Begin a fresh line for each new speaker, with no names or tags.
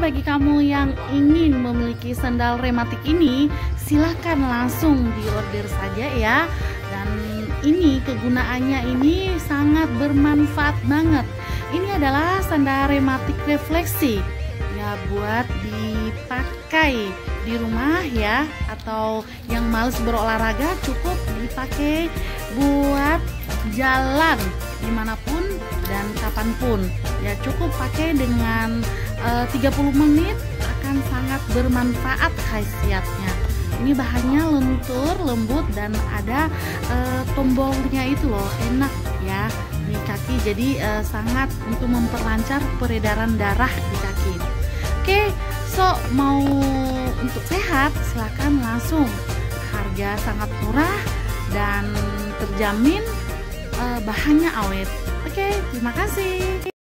bagi kamu yang ingin memiliki sandal rematik ini, silahkan langsung diorder saja ya. Dan ini kegunaannya ini sangat bermanfaat banget. Ini adalah sandal rematik refleksi ya, buat dipakai di rumah ya, atau yang males berolahraga cukup dipakai buat jalan dimanapun dan kapanpun ya. Cukup pakai dengan 30 menit akan sangat bermanfaat khasiatnya. Ini bahannya lentur, lembut, dan ada tombolnya itu loh, enak ya di kaki. Jadi sangat untuk memperlancar peredaran darah di kaki. Oke, so mau untuk sehat silakan langsung. Harga sangat murah dan terjamin bahannya awet. Oke, terima kasih.